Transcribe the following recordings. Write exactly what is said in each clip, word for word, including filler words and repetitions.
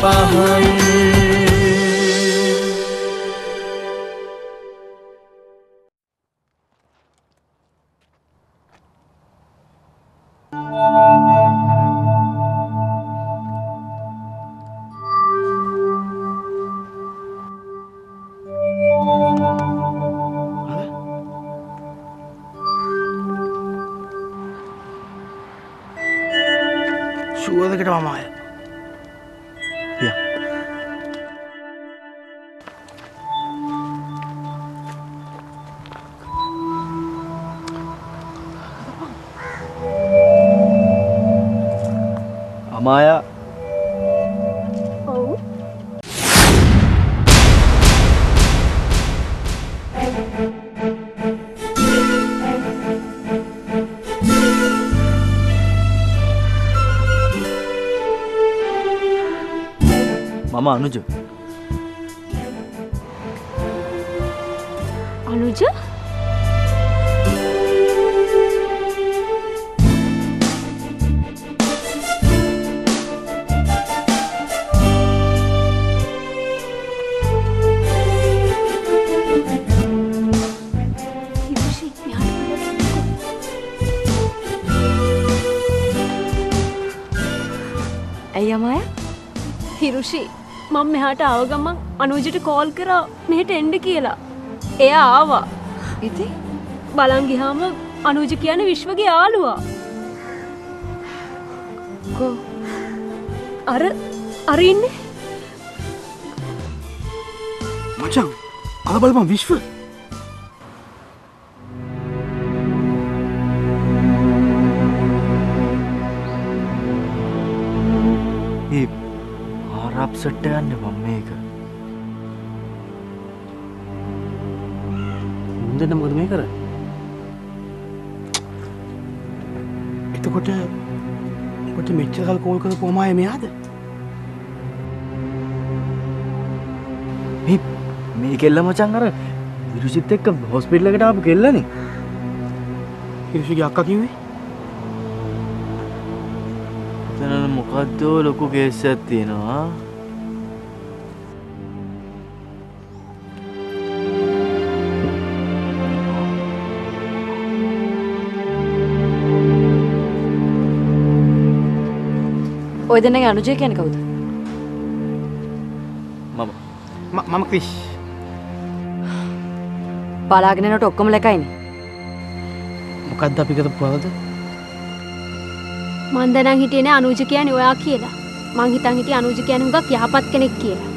පහන් සුවදකට මම ආය. යා. අමායා. ඔව්. මම අනුජ. අනුජ? ඇයි අමාය? හිරුෂි මම මෙහාට ආව ගමන් අනුජට කෝල් කරා මෙහෙට එන්න කියලා. එයා ආවා. ඉතින් බලන් ගියාම අනුජ කියන්නේ විශ්වගේ යාළුවා. කො අර අර ඉන්නේ. මචං අද බලපන් විශ්ව. ඒ ආරාප්සට් යන්න මම මේක. මුන්දෙන් මොකද මේ කරන්නේ? එතකොට ඔබට මෙච්චර කල් කෝල් කරපු ඔමාය මෙයාද? මේ මේ කෙල්ල මචං අර විරුසිත් එක්ක හොස්පිටල් එකට ආපු කෙල්ලනේ. හිරුෂිගේ අක්කා කිව්වේ? එතන මොකද්ද ලොකු කේස් එකක් තියෙනවා. ඔය දෙන්නගේ අනුජය කියන්නේ කවුද? මම මම ක්‍රිෂ්. බලාගෙන යනකොට ඔක්කොම ලැකයිනේ. මොකද්ද අපි කරපු වරද? මන් දැනන් හිටියේ නෑ අනුජ කියන්නේ ඔයා කියලා. මං හිතන් හිටියේ අනුජ කියන්නේ හුඟක් යහපත් කෙනෙක් කියලා.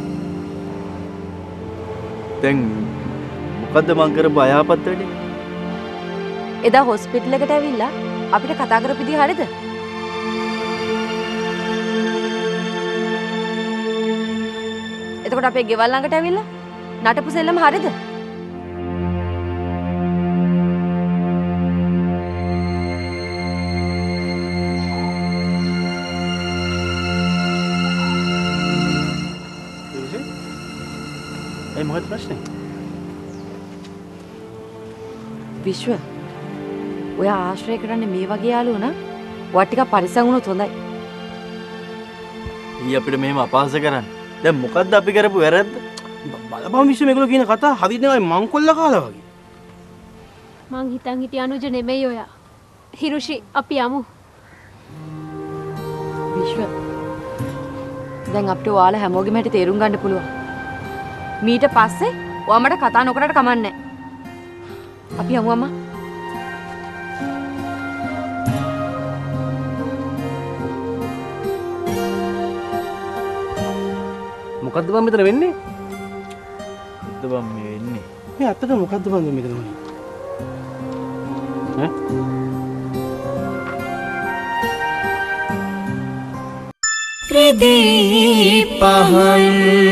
දැන් මොකද්ද මං කරපු අයහපත් වැඩේ? එදා හොස්පිටල් එකට ඇවිල්ලා අපිට කතා කරපු විදිහ හරියද? එතකොට අපේ ගෙවල් ළඟට ඇවිල්ලා නටපු සෙල්ලම හරියද? ඒ මොකද ප්‍රශ්නේ? විශ්ව ඔයා ආශ්‍රය කරන්නේ මේ වගේ යාළුවෝ නම් ඔයා ටිකක් පරිස්සම් වුණොත් හොඳයි. ඊ අපිට මෙහෙම අපහාස කරන්නේ. දැන් මොකද්ද අපි කරපු වැරද්ද? බලපන් විශ්ව මේගොල්ලෝ කියන කතා හරියට නෙවෙයි මං කොල්ල කාලා වගේ. මං හිතන් හිටියේ අනුජ නෙමෙයි ඔයා. හිරුෂි අපි යමු. විශ්ව දැන් අපිට ඔයාලා හැමෝගෙම හැටි තේරුම් ගන්න පුළුවන්. මීට පස්සේ ඔයා මට කතා නොකරට කමන්නේ නැහැ. අපි යමු අම්මා. මොකද්ද බං මෙතන වෙන්නේ? මොකද්ද බං මේ වෙන්නේ? මේ අත්තට මොකද්ද බං මෙතන වෙන්නේ? ඈ? රිදී පහන්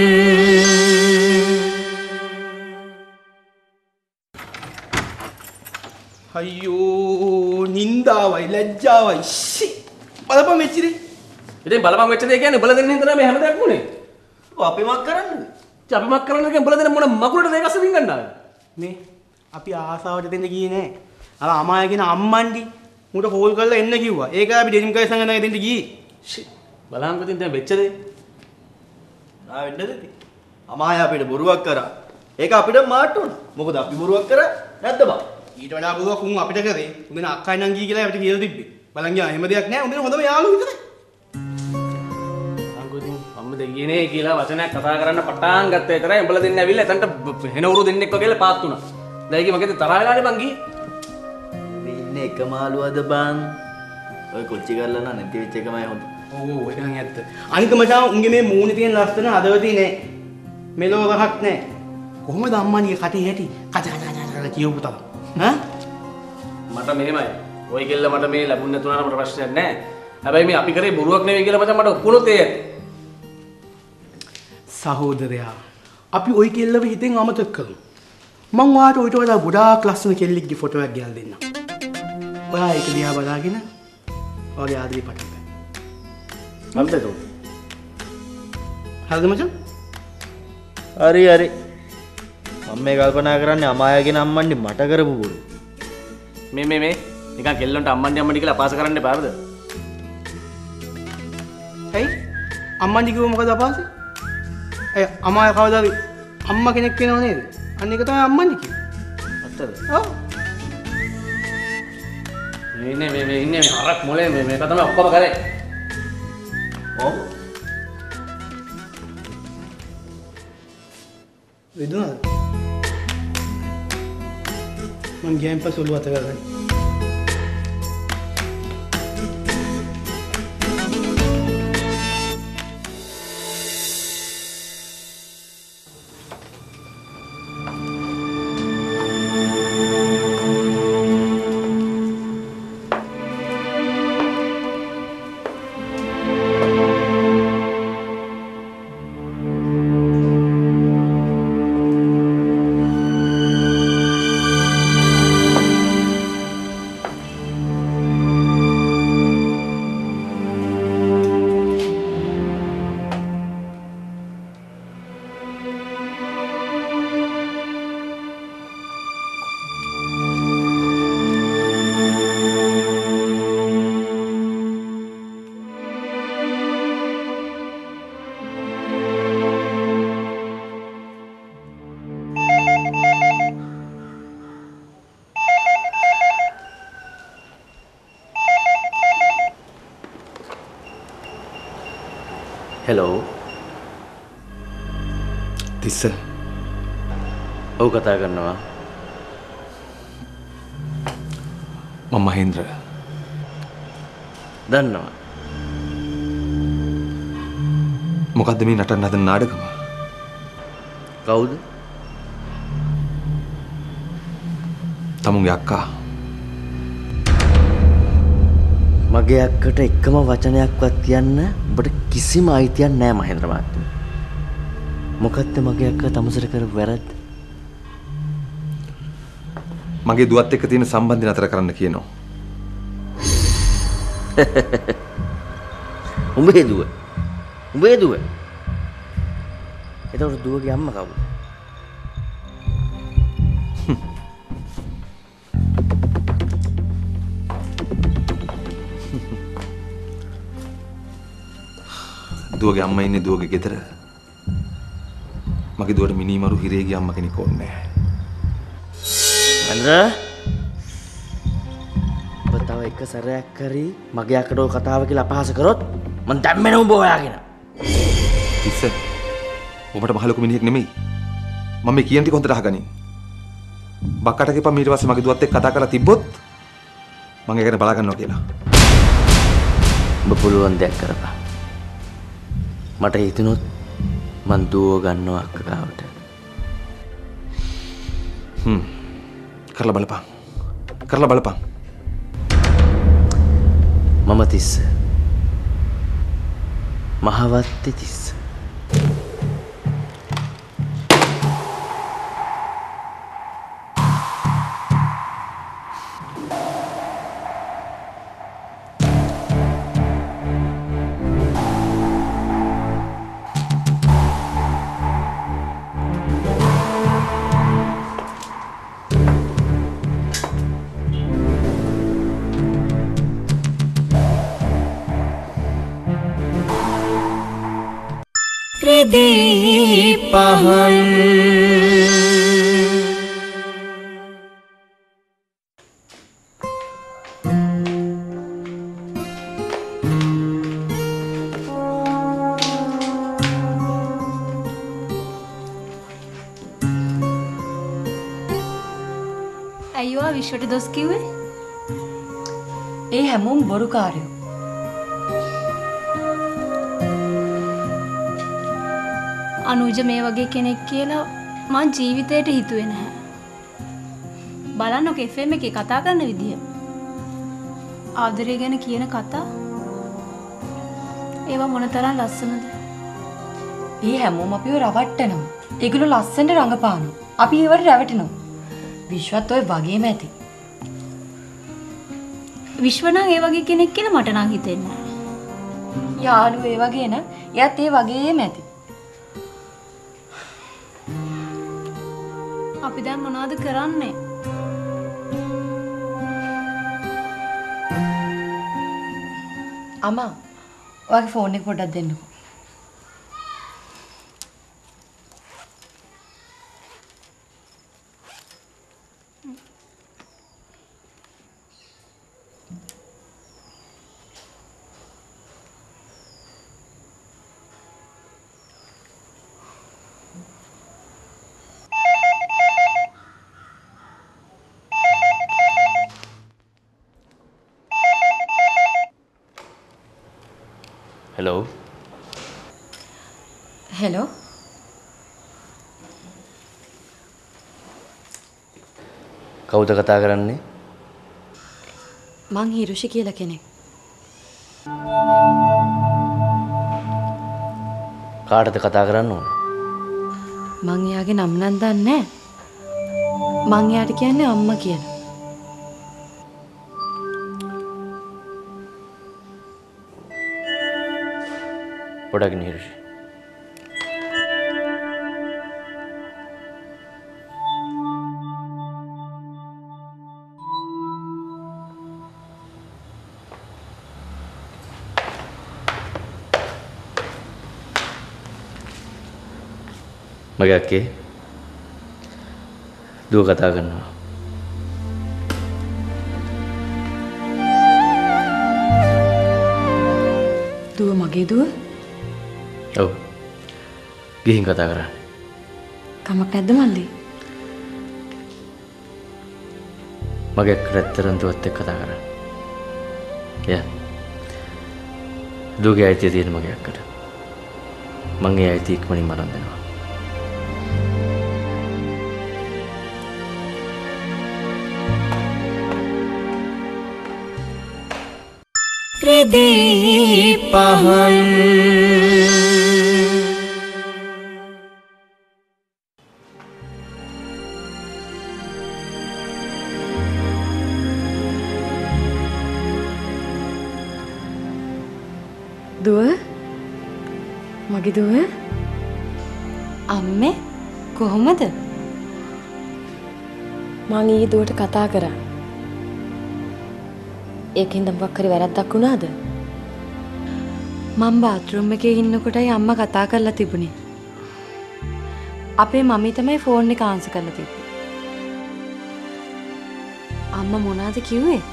අයියෝ නින්දාවයි ලැජ්ජාවයි ෂි බලපන් මෙච්චරේ. ඉතින් බලපන් වෙච්ච දේ කියන්නේ උඹලා දෙන්න හින්දා මේ හැම දෙයක්ම උනේ. ඔව් අපි මක් කරන්නද? අපි මක් කරන්න කියන්නේ උඹලා දෙන්න මොන මකුලට දෙයක් අස්සමින් ගන්නාද? මේ අපි ආසාවට දෙන්න ගියේ නෑ. අර අමාය කියන අම්මන්ඩි මුට කෝල් කරලා එන්න කිව්වා. ඒක අපි ඩෙනිම් කයි සංගනක දෙන්න ගියේ. ෂි බලහන්කො ඉතින් දැන් වෙච්ච දේ. ආ වෙන්නද ඉතින්. අමාය අපිට බොරුවක් කරා. ඒක අපිට මාට්ටු වුණා. මොකද අපි බොරුවක් කරා නැද්ද බං? ඊට වඩා බොරුවක් උන් අපිට කරේ. උඹේ අක්කයි නංගී කියලා අපිට කියලා තිබ්බේ. බලන් ගියා එහෙම දෙයක් නෑ. උඹේ හොඳම යාළුවෝ විතරයි. අංගුදින් මම දෙගියනේ කියලා වචනයක් කතා කරන්න පටන් ගත්ත විතරයි උඹලා දෙන්න ඇවිල්ලා එතනට හෙනවරු දෙන්නෙක් වගේ පාත් වුණා. දැන් ඒක මගේ තරහ වෙලානේ මං ගියේ. මේ ඉන්නේ එක මාළුවද බං? ඔය කොච්චි කරලා නම් නැති වෙච්ච එකමයි හොඳ. ඔව් ඔව් ඒක නම් ඇත්ත. අනික මචං උන්ගේ මේ මූණේ තියෙන ලස්සන හදවතේ නෑ. මෙලෝ රහක් නෑ. කොහොමද අම්මානිගේ කටේ හැටි කච කච කච කච කියවපු තරම්. ඈ? මට මෙහෙමයි. ඔය කෙල්ල මට මේ ලැබුණ නැතුණාට මට ප්‍රශ්නයක් නැහැ. හැබැයි මේ අපි කරේ බොරුවක් නෙවෙයි කියලා මචං මට ඔක්කොලොත් ඒ ඇති. සහෝදරයා අපි ওই කෙල්ලව හිතෙන් අමතක කරමු. මං වාට ඊට වඩා ගොඩාක් ලස්සන කෙල්ලෙක්ගේ ෆොටෝ එකක් ගෙනල්ලා දෙන්නම්. ඔයා ඒක දිහා බලාගෙන ඔයාගේ ආදරේ පටන් ගන්න. හරිද ඒක? හරිද මචං? හරි හරි. මම මේ කල්පනා කරන්නේ අමායාගෙන අම්මන්ඩි මට කරපු බොරු. මේ මේ මේ නිකන් කෙල්ලන්ට අම්මන්ඩි අම්මන්ඩි කියලා අපාස කරන්න එපා හරිද? ඇයි? අම්මන්ඩි කිව්ව මොකද අපාසේ? ඇයි අමායා කවදාද අම්මා කෙනෙක් වෙනව නේද? අන්න ඒක තමයි අම්මන්ඩි කිව්වේ. ඇත්තද? ඔව්. මේ ඉන්නේ මේ මේ ඉන්නේ මේ හරක් මොලේ මේ මේක තමයි ඔක්කොම කරේ. ඔව්. වෙදුනාද? මං ගියන් පස්සේ ඔළුව අත ගන්න. හෙලෝ. තිස්ස. ඔව් කතා කරනවා. මම මහේන්ද්‍ර. දන්නවා. මොකද්ද මේ නටන්න හදන නාටකම? කවුද? තමුන්ගේ අක්කා. මගේ අක්කට එකම වචනයක්වත් කියන්න ඔබට කිසිම අයිතියක් නැහැ මහේන්ද්‍ර මහත්තයා. මොකද්ද මගේ අක්කා තමුසර කරපු වැරද්ද? මගේ දුවත් එක්ක තියෙන සම්බන්ධය නතර කරන්න කියනවා. උඹේ දුව. උඹේ දුව. එතකොට දුවගේ අම්මා කවුද? දුවගේ අම්මා ඉන්නේ දුවගේ ගෙදර. මගේ දුවට මිනිමරු හිරේ ගිය අම්මා කෙනෙක් ඕනේ නැහැ. මන්දර. ඔබ තව එක සැරයක් හරි මගේ අක්කට ඔය කතාව කියලා අපහාස කරොත් මං දැම්මෙන උඹ හොයාගෙන. තිස්ස. ඔබට මහ ලොකු මිනිහෙක් නෙමෙයි. මම මේ කියන ටික හොඳට අහගනින්. බක්කට ගිහපන් ඊට පස්සේ මගේ දුවත් එක්ක කතා කරලා තිබ්බොත් මම ඒක ගැන බලා ගන්නවා කියලා. ඔබ පුළුවන් දෙයක් කරපන්. මට හිතුනොත් මං දුව ගන්නවා අක්ක ගාවට. හ්ම්. කරලා බලපන්. කරලා බලපන්. මම තිස්ස. මහවත්තේ තිස්ස. රිදී පහන් අයියෝ විශ්වට දොස් කිව්වේ? ඒ හැමෝම බොරුකාරයෝ. අනුජ මේ වගේ කෙනෙක් කියලා මං ජීවිතේට හිතුවේ නැහැ. බලන්නකෝ එෆ් එම් එකේ කතා කරන විදිය. ආදරය ගැන කියන කතා. ඒවා මොනතරම් ලස්සනද? ඒ හැමෝම අපිව රවට්ටනවා. ඒගොල්ලෝ ලස්සනට රඟපානවා. අපි ඒවට රැවටෙනවා. විශ්වත් ඔය වගේම ඇති. විශ්ව නම් ඒ වගේ කෙනෙක් කියලා මට නම් හිතෙන්නේ නැහැ. යාළුවෝ ඒ වගේ නම් එයාත් ඒ වගේම ඇති. අපි දැන් මොනවද කරන්නේ? අම්මා ඔයාගේ ෆෝන් එක පොඩ්ඩක් දෙන්නකෝ. හෙලෝ හෙලෝ කවුද කතා කරන්නේ? මං හිරුෂි කියලා කෙනෙක්. කාටද කතා කරන්න ඕන? මං එයාගේ නම නම් දන්නේ නැහැ. මං එයාට කියන්නේ අම්මා කියලා. පොඩක් නිහිරුෂි. මගේ අක්කේ දුව කතා කරනවා. දුව මගේ දුව? ඔව්. ගිහින් කතා කරන්න. කමක් නැද්ද මල්ලි? මගේ අක්කට ඇත්තරම් දුවත් එක්ක කතා කරන්න. යා. දුවගේ අයිතිය තියෙන මගේ අක්කට. මං ඒ අයිතිය ඉක්මනින් මරන් දෙනවා. රිදී පහන් දුව මගේ දුව අම්මේ කොහොමද? මං ඊයේ දුවට කතා කරා. ඒකෙන්ද මොකක් හරි වැරද්දක් වුණාද? මම බාත්රූම් එකේ ඉන්නකොටයි අම්මා කතා කරලා තිබුණේ. අපේ මම්මි තමයි ෆෝන් එක ආන්සර් කරලා තිබ්බේ. අම්මා මොනවද කිව්වේ?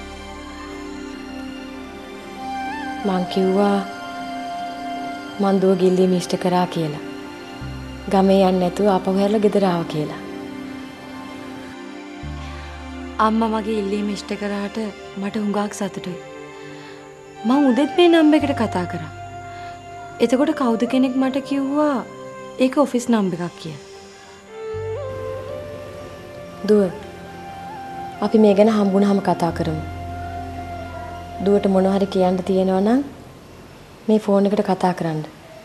මං කිව්වා මං දුව ගිල්ලීම ඉෂ්ට කරා කියලා. ගමේ යන්නේ නැතුව ආපහු හැරලා ගෙදර ආවා කියලා. අම්මා මගේ ඉල්ලීම ඉෂ්ට කරාට මට හුඟක් සතුටුයි. මං උදෙත් මේ නම්බර් එකට කතා කරා. එතකොට කවුද කෙනෙක් මට කිව්වා ඒක ඔෆිස් නම්බර් එකක් කියලා. දුව අපි මේ ගැන හම්බුනහම කතා කරමු. දුවට මොනවා හරි කියන්න තියෙනවා නම් මේ ෆෝන් එකට කතා කරන්න.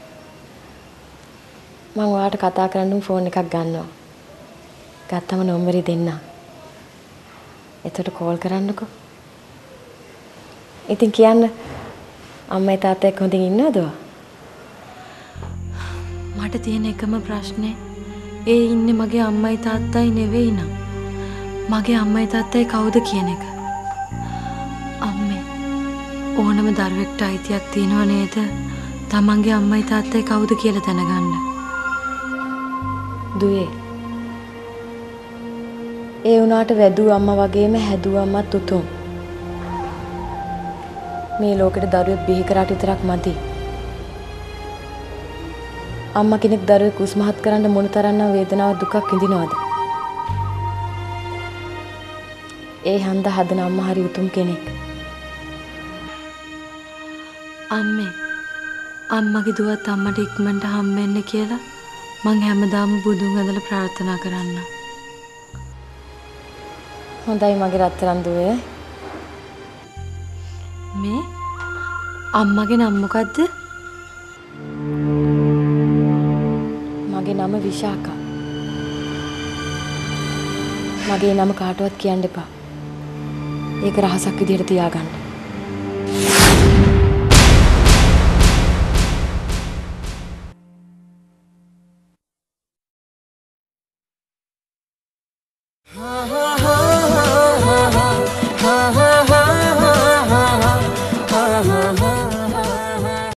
මං ඔයාලට කතා කරන්න ෆෝන් එකක් ගන්නවා. ගත්තම නම්බරේ දෙන්න. එතකොට කෝල් කරන්නකෝ. ඉතින් කියන්න අම්මයි තාත්තයි එක්ක හොඳින් ඉන්නවද? මට තියෙන එකම ප්‍රශ්නේ ඒ ඉන්නේ මගේ අම්මයි තාත්තයි නෙවෙයි නං. මගේ අම්මයි තාත්තයි කවුද කියන එක. අම්මේ ඕනම දරුවෙක්ට අයිතියක් තියෙනව නේද? තමන්ගේ අම්මයි තාත්තයි කවුද කියලා දැනගන්න. දුවේ. ඒ වුණාට වැදූ අම්මා වගේම හැදූ අම්මත් උතුම්. මේ ලෝකෙට දරුවෙක් බිහි කරාට විතරක් මදි. අම්මා කෙනෙක් දරුවෙක් උස්මහත් කරන්න මොන තරම්නම් වේදනාවක් දුකක් විඳිනවද? ඒ හන්ද හදන අම්මා හරි උතුම් කෙනෙක්. අම්මේ අම්මගේ දුවත් අම්මට ඉක්මනට හම්බෙන්න කියලා මං හැමදාම බුදුන් ඇඳලා ප්‍රාර්ථනා කරන්න. හොඳයි මගේ රත්තරන් දුවේ. මේ අම්මගේ නම මොකද්ද? මගේ නම විශාකා. මගේ නම කාටවත් කියන්න එපා. ඒක රහසක් විදිහට තියාගන්න.